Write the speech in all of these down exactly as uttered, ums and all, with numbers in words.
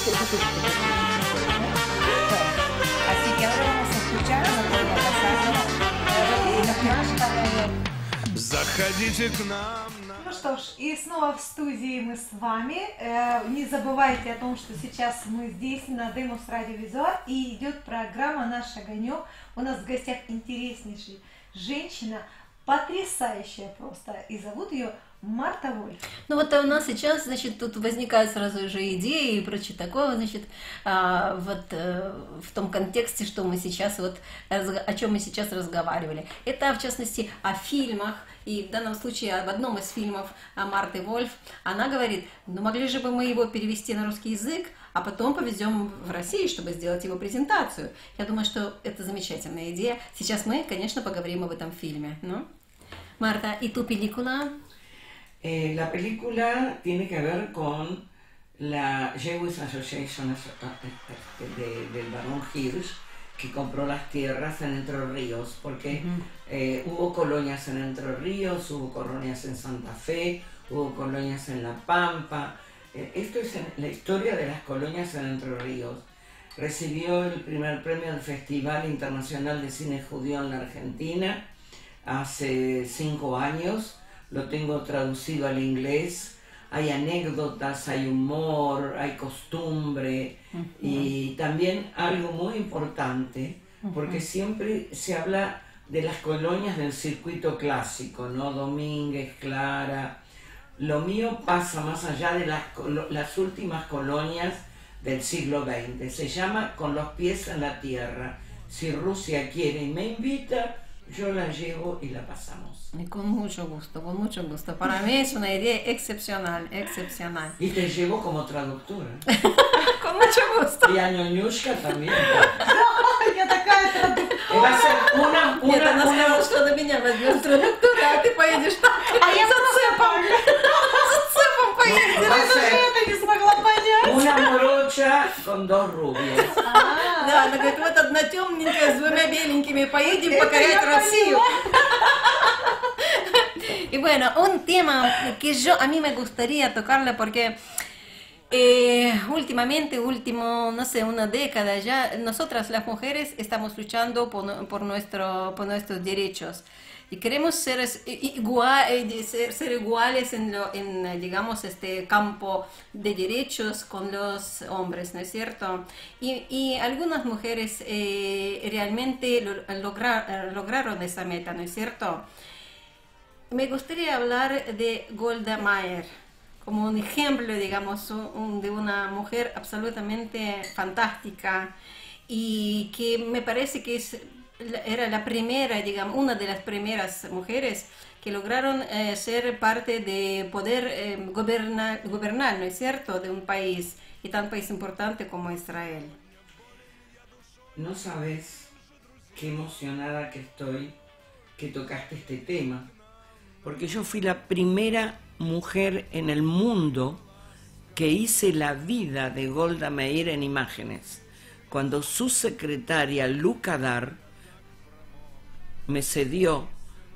Así que ahora vamos a escuchar Заходите к нам. Ну что ж, и снова в студии мы с вами. Не забывайте о том, что сейчас мы здесь на Demos Радиовизуал и идет программа «Наш огонек». У нас в гостях интереснейшая женщина, потрясающая просто, и зовут ее Марта Вольф. Ну вот у нас сейчас, значит, тут возникают сразу же идеи и прочее такое, значит, а, вот а, в том контексте, что мы сейчас вот, о чем мы сейчас разговаривали. Это, в частности, о фильмах, и в данном случае об одном из фильмов Марты Вольф. Она говорит, ну могли же бы мы его перевести на русский язык, а потом повезем в Россию, чтобы сделать его презентацию. Я думаю, что это замечательная идея. Сейчас мы, конечно, поговорим об этом фильме. ¿No? Marta, ¿y tu película? Eh, la película tiene que ver con la Jewish Association de, del barón Hirsch, que compró las tierras en Entre Ríos, porque uh-huh. eh, hubo colonias en Entre Ríos, hubo colonias en Santa Fe, hubo colonias en La Pampa. Eh, esto es en, la historia de las colonias en Entre Ríos. Recibió el primer premio del Festival Internacional de Cine Judío en la Argentina hace cinco años. Lo tengo traducido al inglés. Hay anécdotas, hay humor, hay costumbre uh-huh. y también algo muy importante, uh-huh. porque siempre se habla de las colonias del circuito clásico, ¿no? Domínguez, Clara. Lo mío pasa más allá de las, las últimas colonias del siglo veinte. Se llama Con los pies en la tierra. Si Rusia quiere y me invita, yo la llevo y la pasamos. Y con mucho gusto, con mucho gusto. Para mí es una idea excepcional, excepcional. Y te llevo como traductora. Con mucho gusto. Y a Ñuñushka también. Я такая traductora. Va a ser una, una, Нет, она una... сказала, что на меня возьмет traductora, а ты поедешь там. А я за цепом. За цепом поедешь. Va a ser это не смогла понять. una morocha con dos rubias. Да, она говорит, вот одна темненькая с двумя беленькими, поедем покорять Россию. Y bueno, un tema que yo a mí me gustaría tocarle porque eh, últimamente, último, no sé, una década ya, nosotras las mujeres estamos luchando por, por, nuestro, por nuestros derechos y queremos ser, igual, ser, ser iguales en, lo, en, digamos, este campo de derechos con los hombres, ¿no es cierto? Y, y algunas mujeres eh, realmente lo, logra, lograron esa meta, ¿no es cierto? Me gustaría hablar de Golda Meir como un ejemplo, digamos, un, un, de una mujer absolutamente fantástica y que me parece que es, era la primera, digamos, una de las primeras mujeres que lograron eh, ser parte de poder eh, gobernar, gobernar, ¿no es cierto?, de un país, y tan país importante como Israel. No sabes qué emocionada que estoy que tocaste este tema. Porque yo fui la primera mujer en el mundo que hice la vida de Golda Meir en imágenes. Cuando su secretaria, Luca Dar, me cedió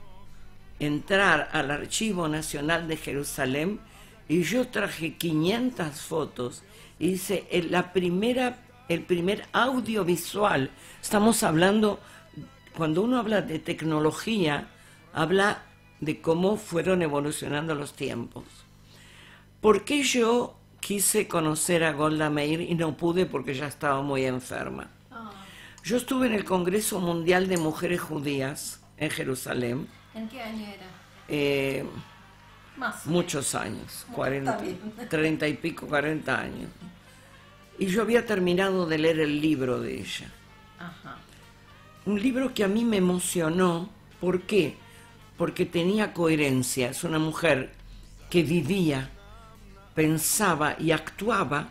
entrar al Archivo Nacional de Jerusalén y yo traje quinientas fotos y hice la primera, el primer audiovisual. Estamos hablando, cuando uno habla de tecnología, habla de cómo fueron evolucionando los tiempos. ¿Por qué yo quise conocer a Golda Meir y no pude porque ya estaba muy enferma? Oh. Yo estuve en el Congreso Mundial de Mujeres Judías en Jerusalén. ¿En qué año era? Eh, Más. Muchos años, cuarenta, treinta y pico, cuarenta años. Y yo había terminado de leer el libro de ella. Ajá. Un libro que a mí me emocionó. ¿Por qué? Porque tenía coherencia. Es una mujer que vivía, pensaba y actuaba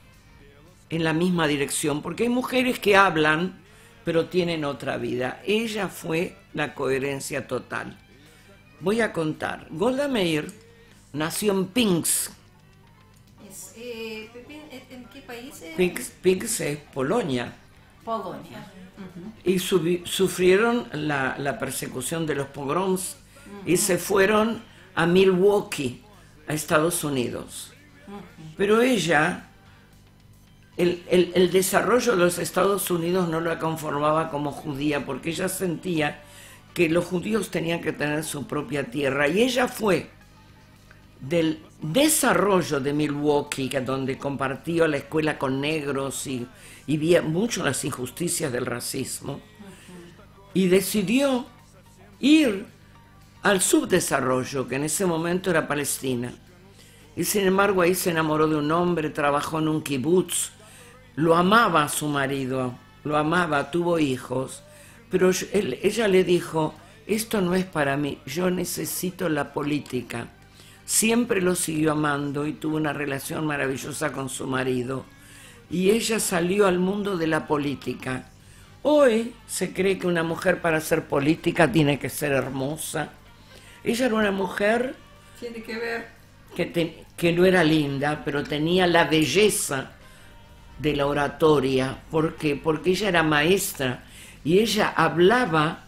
en la misma dirección, porque hay mujeres que hablan, pero tienen otra vida. Ella fue la coherencia total. Voy a contar. Golda Meir nació en Pinsk. Es, eh, ¿En qué país? Pinsk, Pinsk es Polonia. Polonia. Uh-huh. Y subi, sufrieron la, la persecución de los pogroms uh-huh. y se fueron a Milwaukee, a Estados Unidos. Uh-huh. Pero ella el, el, el desarrollo de los Estados Unidos no la conformaba como judía, porque ella sentía que los judíos tenían que tener su propia tierra, y ella fue del desarrollo de Milwaukee, donde compartió la escuela con negros y, y vía mucho las injusticias del racismo, y decidió ir al subdesarrollo, que en ese momento era Palestina. Y sin embargo ahí se enamoró de un hombre, trabajó en un kibutz, lo amaba a su marido, lo amaba, tuvo hijos, pero él, ella le dijo, esto no es para mí, yo necesito la política. Siempre lo siguió amando y tuvo una relación maravillosa con su marido. Y ella salió al mundo de la política. Hoy se cree que una mujer para hacer política tiene que ser hermosa. Ella era una mujer Tiene que ver. que, te, que no era linda, pero tenía la belleza de la oratoria. ¿Por qué? Porque ella era maestra y ella hablaba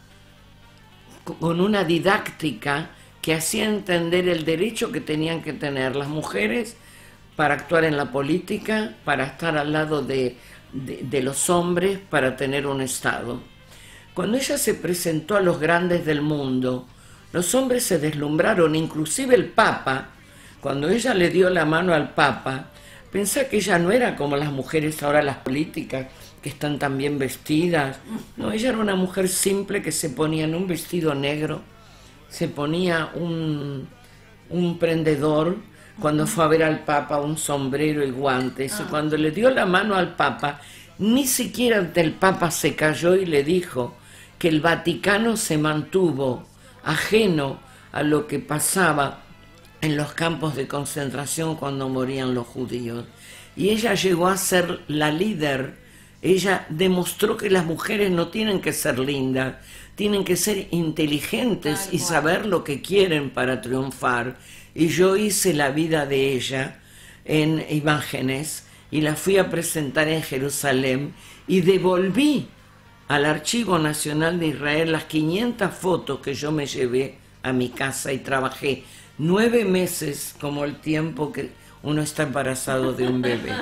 con una didáctica que hacía entender el derecho que tenían que tener las mujeres para actuar en la política, para estar al lado de, de, de los hombres, para tener un Estado. Cuando ella se presentó a los grandes del mundo, los hombres se deslumbraron, inclusive el Papa. Cuando ella le dio la mano al Papa, pensaba que ella no era como las mujeres ahora, las políticas, que están tan bien vestidas. No, ella era una mujer simple que se ponía en un vestido negro, se ponía un, un prendedor, cuando fue a ver al Papa, un sombrero y guantes. Y cuando le dio la mano al Papa, ni siquiera ante el Papa se cayó y le dijo que el Vaticano se mantuvo ajeno a lo que pasaba en los campos de concentración cuando morían los judíos. Y ella llegó a ser la líder. Ella demostró que las mujeres no tienen que ser lindas, tienen que ser inteligentes y saber lo que quieren para triunfar. Y yo hice la vida de ella en imágenes y la fui a presentar en Jerusalén y devolví al Archivo Nacional de Israel las quinientas fotos que yo me llevé a mi casa y trabajé nueve meses como el tiempo que uno está embarazado de un bebé.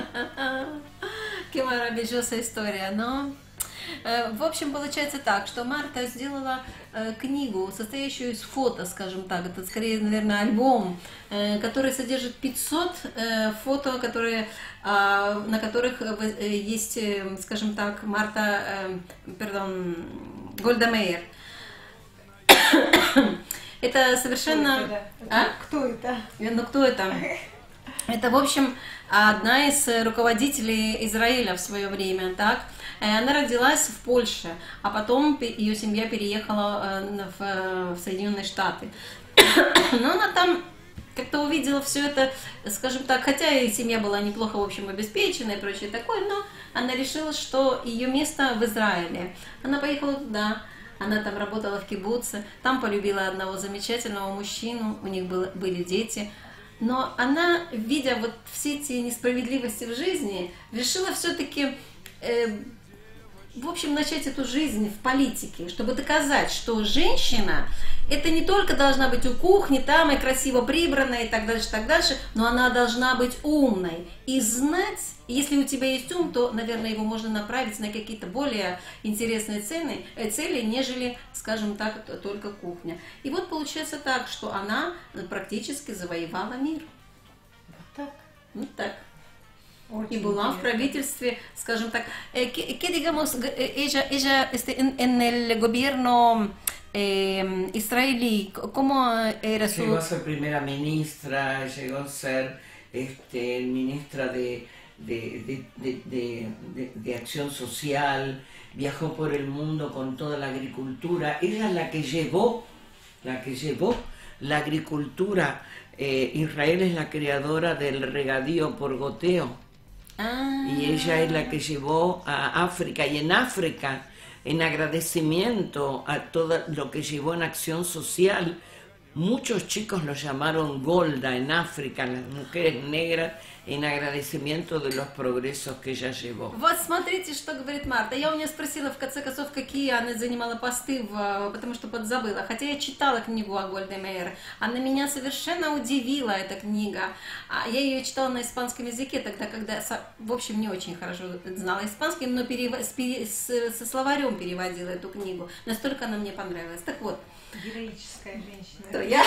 Qué maravillosa история, но в общем получается так, что Марта сделала книгу, состоящую из фото, скажем так, это скорее, наверное, альбом, который содержит пятьсот фото, которые, на которых есть, скажем так, Марта, perdón, Гольда Меир. Это совершенно... А? Кто это? Ну, кто это? Это, в общем, одна из руководителей Израиля в свое время, так? Она родилась в Польше, а потом ее семья переехала в Соединенные Штаты. Но она там как-то увидела все это, скажем так, хотя и семья была неплохо, в общем, обеспечена и прочее такое, но она решила, что ее место в Израиле. Она поехала туда. Она там работала в кибуце, там полюбила одного замечательного мужчину, у них было, были дети. Но она, видя вот все эти несправедливости в жизни, решила все-таки, э, в общем, начать эту жизнь в политике, чтобы доказать, что женщина, это не только должна быть у кухни, там и красиво прибранная и так дальше, так дальше, но она должна быть умной и знать, если у тебя есть ум, то, наверное, его можно направить на какие-то более интересные цели, цели, нежели, скажем так, только кухня. И вот получается так, что она практически завоевала мир. Вот так. Вот так. Очень y была в правительстве, скажем так, eh, que, que digamos, ella, ella este, en, en el gobierno eh, israelí, ¿cómo era su...? Llegó a ser primera ministra, llegó a ser este, ministra de, de, de, de, de, de, de acción social, viajó por el mundo con toda la agricultura. Ella es la que llevó, la que llevó la agricultura. Eh, Israel es la creadora del regadío por goteo. Ah. Y ella es la que llevó a África, y en África, en agradecimiento a todo lo que llevó en acción social, muchos chicos lo llamaron Golda en África, las mujeres negras, en agradecimiento de los progresos que ella llevó. Вот смотрите, что говорит Марта. Я у нее спросила, в конце концов, какие она занимала посты, в, потому что подзабыла. Хотя я читала книгу о Гольде Меир. Она меня совершенно удивила, эта книга. Я ее читала на испанском языке, тогда, когда, в общем, не очень хорошо знала испанский, но перев... с... со словарем переводила эту книгу. Настолько она мне понравилась. Так вот. Героическая женщина. Кто я?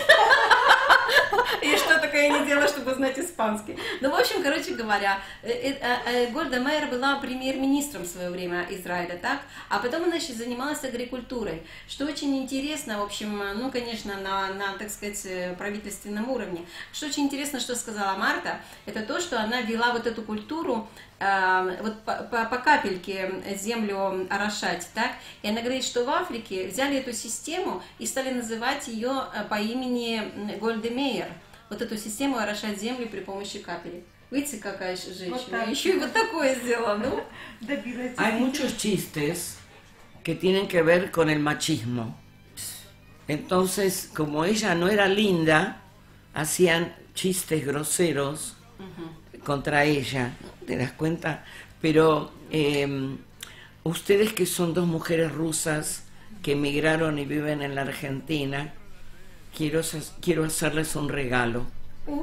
И что такое я не делала, чтобы знать испанский. Ну, в общем, короче говоря, Гольда Меир была премьер-министром в свое время Израиля, так? А потом она еще занималась агрикультурой, что очень интересно, в общем, ну, конечно, на, на, так сказать, правительственном уровне. Что очень интересно, что сказала Марта, это то, что она вела вот эту культуру, вот по, по, по капельке землю орошать, так? И она говорит, что в Африке взяли эту систему и стали называть ее по имени Гольде Меир. Вот эту систему орошать землю при помощи капелек. Видите, какая женщина? Вот еще и вот такое сделала, ну? Hay muchos chistes que tienen que ver con el machismo. Entonces, como ella no era linda, hacían chistes groseros uh-huh. contra ella. ¿Te das cuenta? Pero eh, ustedes que son dos mujeres rusas que emigraron y viven en la Argentina, quiero, quiero hacerles un regalo. Uh.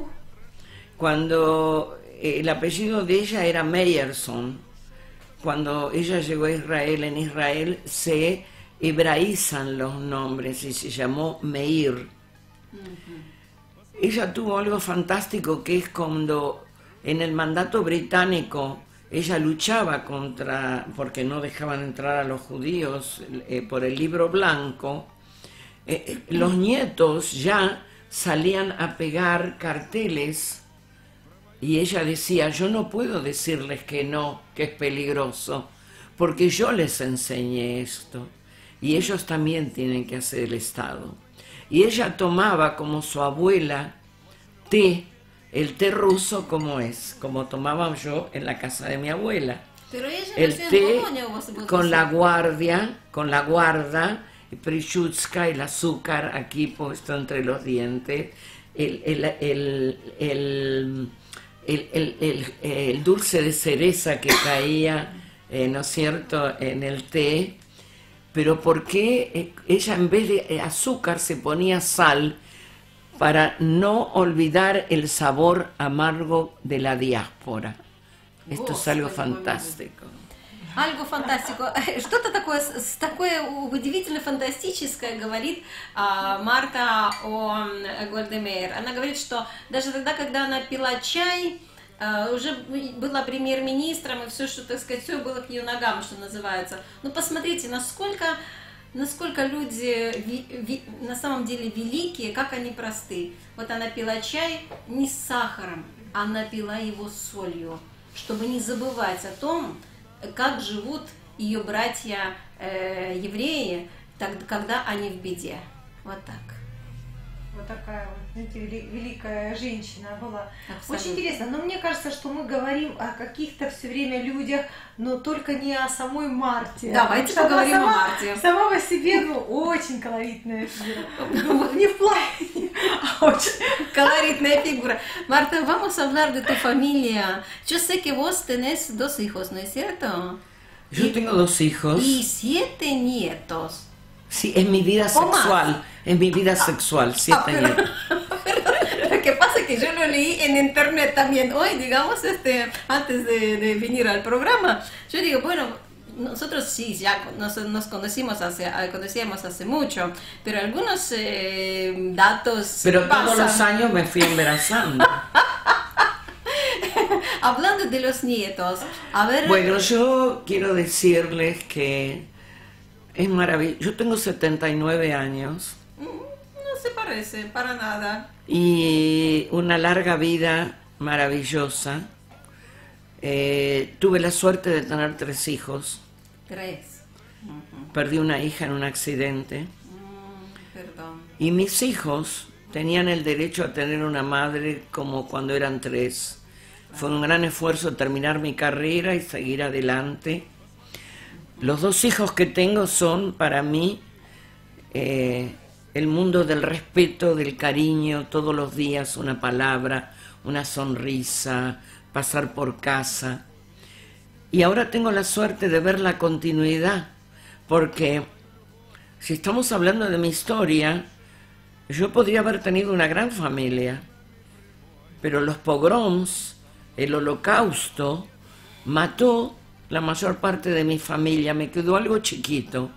Cuando eh, el apellido de ella era Meyerson, cuando ella llegó a Israel, en Israel se hebraizan los nombres y se llamó Meir. Uh-huh. Ella tuvo algo fantástico que es cuando en el mandato británico ella luchaba contra, porque no dejaban entrar a los judíos eh, por el libro blanco, eh, los nietos ya salían a pegar carteles y ella decía, yo no puedo decirles que no, que es peligroso, porque yo les enseñé esto y ellos también tienen que hacer el Estado. Y ella tomaba como su abuela té, el té ruso como es, como tomaba yo en la casa de mi abuela. Pero ella el no té no con la guardia, con la guarda, prishutska, el azúcar aquí puesto entre los dientes, el, el, el, el, el, el, el, el dulce de cereza que caía, eh, ¿no es cierto?, en el té. Pero ¿por qué ella en vez de azúcar se ponía sal? Para no olvidar el sabor amargo de la diáspora. Esto es algo fantástico. Algo фантастико. Что-то такое, такое удивительно фантастическое говорит а, Марта о Гольде Меир. Она говорит, что даже тогда, когда она пила чай, а, уже была премьер-министром, и все, что, так сказать, все было к ее ногам, что называется. Ну, посмотрите, насколько... Насколько люди ви, ви, на самом деле великие, как они просты. Вот она пила чай не с сахаром, она пила его с солью, чтобы не забывать о том, как живут ее братья э, евреи, так, когда они в беде. Вот так. Вот такая вот, знаете, великая женщина была. Абсолютно. Очень интересно, но мне кажется, что мы говорим о каких-то все время людях, но только не о самой Марте. Давайте поговорим сама, о Марте. Сама по себе, ну, очень колоритная фигура. Не в плане, а очень... Colorитная figura. Marta, vamos a hablar de tu familia. Yo sé que vos tenés dos hijos, ¿no es cierto? Yo y, tengo dos hijos. Y siete nietos. Sí, es mi vida sexual, es mi vida sexual, siete ah, pero, nietos. Lo que pasa es que yo lo leí en internet también hoy, digamos, este, antes de, de venir al programa. Yo digo, bueno, nosotros sí, ya nos, nos conocimos hace, conocíamos hace mucho, pero algunos eh, datos Pero pasan. todos los años me fui embarazando. Hablando de los nietos, a ver... Bueno, yo quiero decirles que es maravilloso. Yo tengo setenta y nueve años. No se parece, para nada. Y una larga vida maravillosa. Eh, tuve la suerte de tener tres hijos. Tres. Uh-huh. Perdí una hija en un accidente. Mm, perdón. Y mis hijos tenían el derecho a tener una madre como cuando eran tres. Fue un gran esfuerzo terminar mi carrera y seguir adelante. Los dos hijos que tengo son para mí eh, el mundo del respeto, del cariño, todos los días una palabra, una sonrisa, pasar por casa. Y ahora tengo la suerte de ver la continuidad, porque si estamos hablando de mi historia, yo podría haber tenido una gran familia, pero los pogroms, el holocausto, mató la mayor parte de mi familia, me quedó algo chiquito.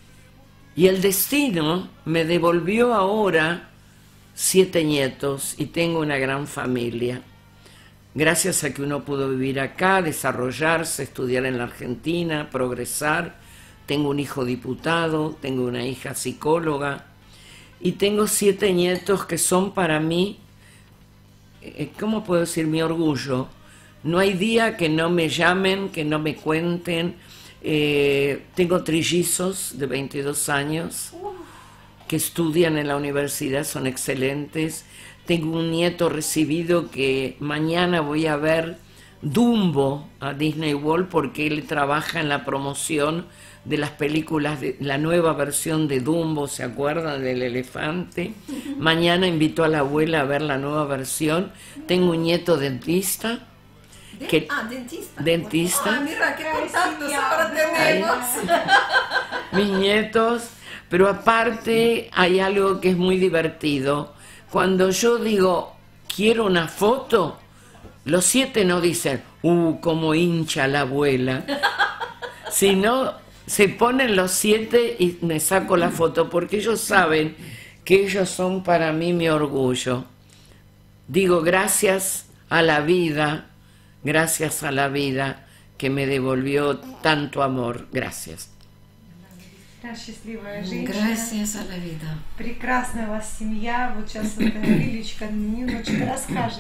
Y el destino me devolvió ahora siete nietos y tengo una gran familia. Gracias a que uno pudo vivir acá, desarrollarse, estudiar en la Argentina, progresar. Tengo un hijo diputado, tengo una hija psicóloga y tengo siete nietos que son para mí, ¿cómo puedo decir? Mi orgullo. No hay día que no me llamen, que no me cuenten. Eh, tengo trillizos de veintidós años que estudian en la universidad, son excelentes. Tengo un nieto recibido que mañana voy a ver Dumbo a Disney World porque él trabaja en la promoción de las películas, de la nueva versión de Dumbo, ¿se acuerdan del elefante? Mañana invito a la abuela a ver la nueva versión. Tengo un nieto dentista. Que, ah, dentista. Dentista. Ah, mira, qué contactos ahora tenemos. Mis nietos. Pero aparte hay algo que es muy divertido. Cuando yo digo, quiero una foto, los siete no dicen, uh, cómo hincha la abuela. Sino se ponen los siete y me saco la foto, porque ellos saben que ellos son para mí mi orgullo. Digo, gracias a la vida, gracias a la vida que me devolvió tanto amor. Gracias. Счастливая женщина. Gracias a la vida. Прекрасная у вас семья. Вот сейчас эта Лилечка немножечко расскажет.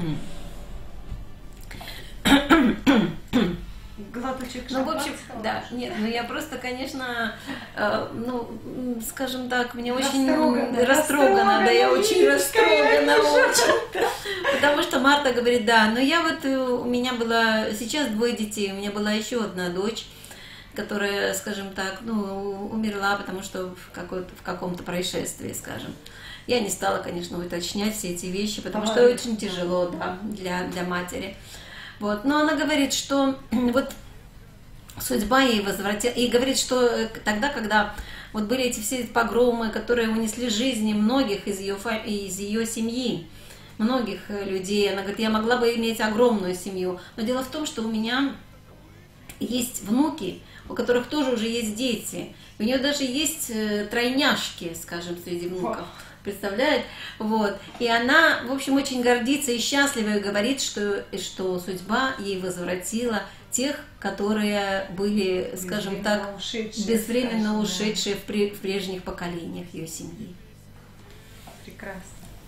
Глоточек Ну, в общем, шампанского. да, нет, ну я просто, конечно, э, ну, скажем так, мне очень Растрогана, растрогана, да, я очень растрогана, растрогана, очень, потому что Марта говорит, да, но я вот, у меня было, сейчас двое детей, у меня была еще одна дочь, которая, скажем так, ну, умерла, потому что в, какой-то, в каком-то происшествии, скажем. Я не стала, конечно, уточнять все эти вещи, потому что очень тяжело, да, для, для матери. Вот. Но она говорит, что вот судьба ей возвратила, и говорит, что тогда, когда вот были эти все погромы, которые унесли жизни многих из ее, из ее семьи, многих людей, она говорит, я могла бы иметь огромную семью, но дело в том, что у меня есть внуки, у которых тоже уже есть дети, у нее даже есть тройняшки, скажем, среди внуков. Представляет? Вот. И она, в общем, очень гордится и счастлива и говорит, что, что судьба ей возвратила тех, которые были, скажем так, ушедшие, безвременно скажем, ушедшие да. в, при, в прежних поколениях ее семьи. Прекрасно.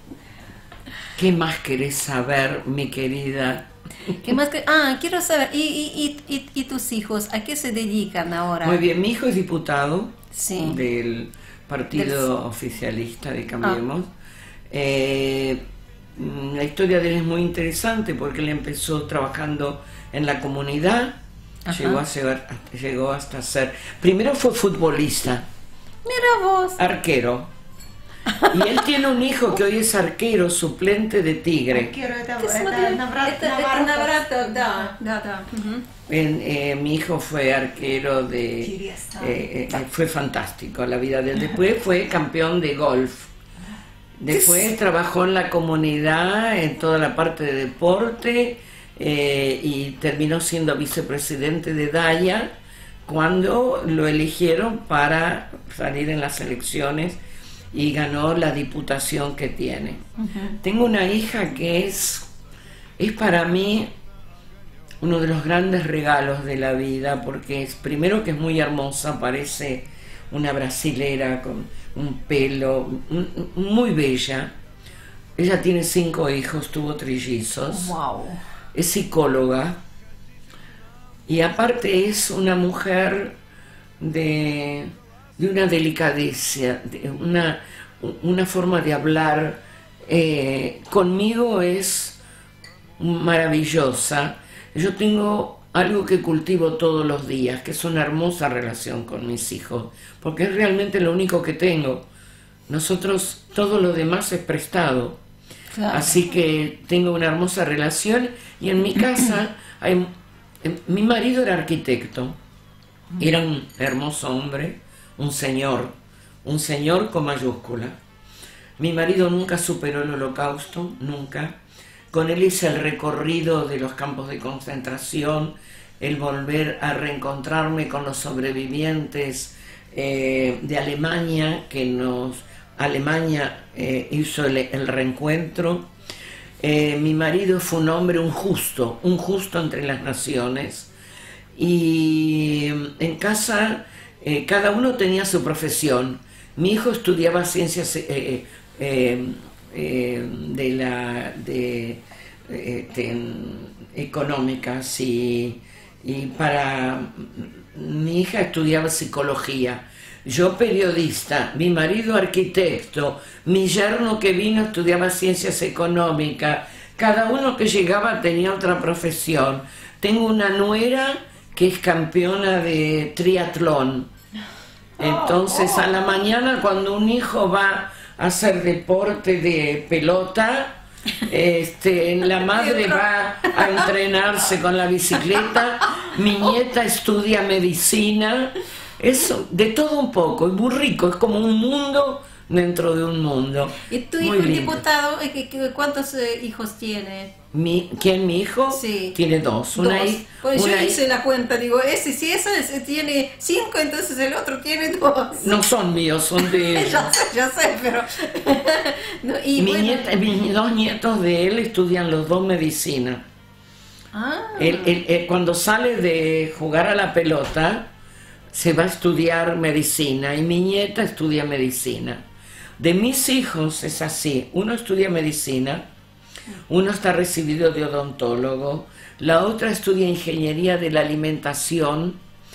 ¿Qué más querés saber, mi querida? ¿Qué más que... Ah, quiero saber, ¿y, y, y, y tus hijos a qué se dedican ahora? Muy bien, mi hijo es diputado sí. del partido del... oficialista de Cambiemos. Ah. Eh, la historia de él es muy interesante porque él empezó trabajando en la comunidad, llegó, a ser, llegó hasta ser... Primero fue futbolista. Mira vos. Arquero. Y él tiene un hijo que hoy es arquero, suplente de Tigre. Arquero, это, это, Наврат, это, это Наврат, да, да, да. Uh-huh. En, eh, mi hijo fue arquero de... Eh, eh, fue fantástico la vida de él. Después fue campeón de golf. Después trabajó en la comunidad, en toda la parte de deporte, eh, y terminó siendo vicepresidente de Daya cuando lo eligieron para salir en las elecciones y ganó la diputación que tiene. Uh-huh. Tengo una hija que es, es para mí uno de los grandes regalos de la vida, porque es, primero que es muy hermosa, parece una brasilera con un pelo muy bella. Ella tiene cinco hijos, tuvo trillizos. Wow. Es psicóloga y aparte es una mujer de, de una delicadeza, de una, una forma de hablar. Eh, conmigo es maravillosa. Yo tengo algo que cultivo todos los días, que es una hermosa relación con mis hijos, porque es realmente lo único que tengo. nosotros todo lo demás es prestado. Claro. Así que tengo una hermosa relación y en mi casa hay, mi marido era arquitecto, era un hermoso hombre, un señor, un señor con mayúscula. Mi marido nunca superó el holocausto, nunca. Con él hice el recorrido de los campos de concentración, el volver a reencontrarme con los sobrevivientes eh, de Alemania, que nos Alemania eh, hizo el, el reencuentro. Eh, mi marido fue un hombre, un justo, un justo entre las naciones. Y en casa eh, cada uno tenía su profesión. Mi hijo estudiaba ciencias eh, eh, eh, de la, de, eh, de, económicas y, y para mi hija estudiaba psicología. Yo periodista, mi marido arquitecto, mi yerno que vino estudiaba ciencias económicas, cada uno que llegaba tenía otra profesión. Tengo una nuera que es campeona de triatlón. Entonces a la mañana cuando un hijo va a hacer deporte de pelota, este, la madre va a entrenarse con la bicicleta, mi nieta estudia medicina. Eso, de todo un poco, es muy rico, es como un mundo dentro de un mundo. ¿Y tu Muy hijo lindo. diputado, eh, que- cuántos eh, hijos tiene? Mi, ¿Quién, mi hijo? Sí. Tiene dos. Una, Dos. hi- Pues una yo hi- hice la cuenta, digo, ese si ese, ese tiene cinco, entonces el otro tiene dos. No son míos, son de ellos. Ya sé, ya sé, pero... No, y Mi bueno, nieta- mis dos nietos de él estudian los dos medicina. ah, Él, él- él cuando sale de jugar a la pelota, se va a estudiar medicina y mi nieta estudia medicina. De mis hijos es así, uno estudia medicina, uno está recibido de odontólogo, la otra estudia ingeniería de la alimentación,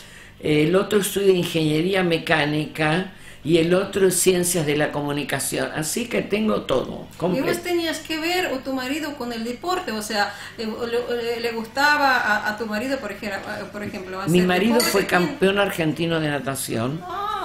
el otro estudia ingeniería mecánica y el otro ciencias de la comunicación. Así que tengo todo ¿y completo. vos tenías que ver o tu marido con el deporte? O sea, ¿le, le- le gustaba a, a tu marido, por ejemplo, por ejemplo hacer Mi marido deporte? fue campeón argentino de natación,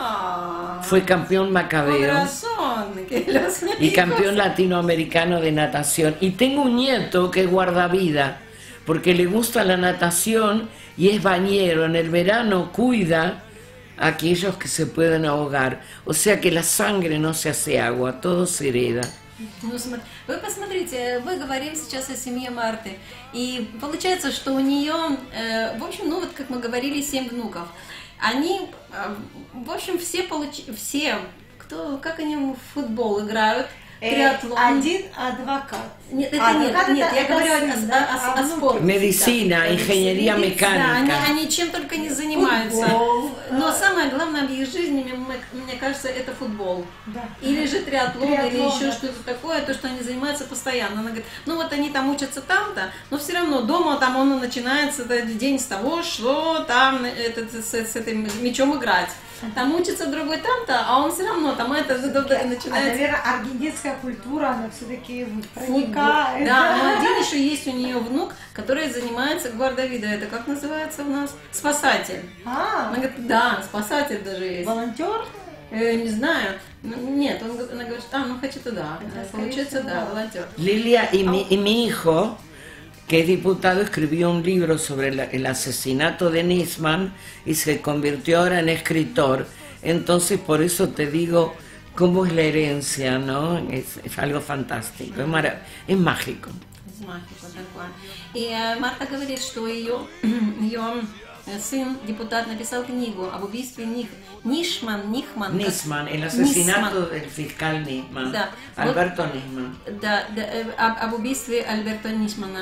Ah, fue campeón con macabeo razón, que los y hijos- campeón latinoamericano de natación. Y tengo un nieto que es guardavida, porque le gusta la natación y es bañero. En el verano cuida a aquellos que se pueden ahogar. O sea que la sangre no se hace agua, todo se hereda. Ну, смо- Вы посмотрите, вы говорим сейчас о семье Марты, и получается, что у нее, э, в общем, ну вот как мы говорили, семь внуков. Они, э, в общем, все получ... все, кто, как они в футбол играют, Э, триатлон. Один адвокат. Нет, это А, нет, адвокат нет, это- я это говорю о, сын, о- да? о- А о внуки? спорте. Медицина, Да. инженерия Да, они, мecánica. они чем только не занимаются. Футбол. Но самое главное в их жизни, мне, мне кажется, это футбол. Да. Или же триатлон, Триатлон, или еще да. что-то такое, то, что они занимаются постоянно. Она говорит, ну вот они там учатся там-то, но все равно дома там он начинается этот день с того, что там этот, с, с этим мячом играть. Там учится другой там-то, а он все равно там это А, начинает. наверное, аргентинская культура, она все-таки Футбол. проникает. Да, но один еще есть у нее внук, который занимается гвардовидой. Это как называется у нас? Спасатель. А, Она говорит, да, спасатель даже есть. волонтер? Э, не знаю. Ну, Нет, он, г- она говорит, а, ну хотя-то да. Это, Получается, скорее да, всего, волонтер. Lilia y mi, y mi hijo, que es diputado, escribió un libro sobre la- el asesinato de Nisman y se convirtió ahora en escritor. Entonces, por eso te digo cómo es la herencia, ¿no? Es, es algo fantástico, es, mara- es mágico. Махико такое. И э, Марта говорит, что ее, ее сын, депутат, написал книгу об убийстве Них, Нишман, Нихман. как- Nisman, el asesinato Нисман. del fiscal Nisman, Да. Alberto Nisman. Да, да, э, об, об убийстве Альберта Нишмана.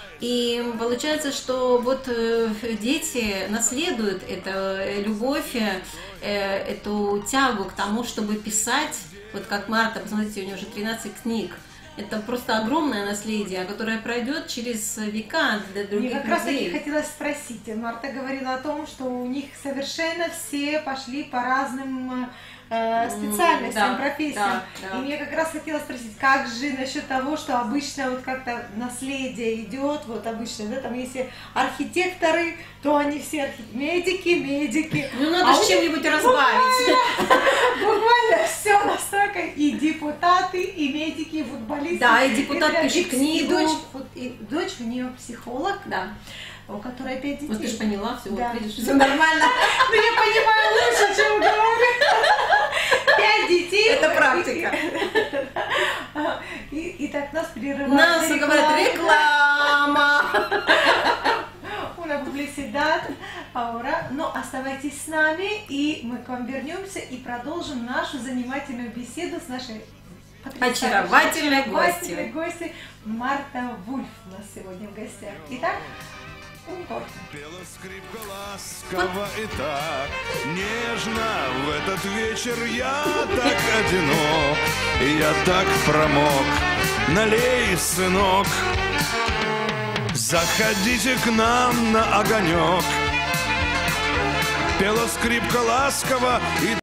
И получается, что вот э, дети наследуют эту э, любовь, э, эту тягу к тому, чтобы писать. Вот как Марта, посмотрите, у нее уже тринадцать книг. Это просто огромное наследие, которое пройдет через века для Мне других как раз таки людей. хотелось спросить. Марта говорила о том, что у них совершенно все пошли по разным э, специальностям, да, профессиям. да, да. И мне как раз хотелось спросить, как же насчет того, что обычно вот как-то наследие идет, вот обычно, да, там если архитекторы, то они все архи... медики, медики. Ну надо А же у чем-нибудь разбавить. Буквально все настолько, и депутаты, и медики, и футболисты. Да, и депутат прям- пишет и- книгу. И дочь, вот, и дочь у нее психолог, Да. у которой пять детей. Вот ты же поняла, все, Да. вот видишь, все нормально. Ну, я понимаю лучше, чем говорю. Пять детей. Это практика. И, и так нас прерывает. Нас говорят реклама. Una publicidad ahora. Но оставайтесь с нами, и мы к вам вернемся и продолжим нашу занимательную беседу с нашей потрясающей, Очаровательной очаровательной гостью. гостью Марта Вульф у нас сегодня в гостях. Итак, un corte. Пела скрипка ласково и так нежно. В этот вечер я так одинок, я так промок. Налей, сынок, заходите к нам на огонек. Пела скрипка ласково и